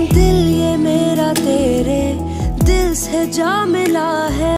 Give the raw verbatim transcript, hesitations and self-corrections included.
दिल ये मेरा तेरे दिल से जा मिला है।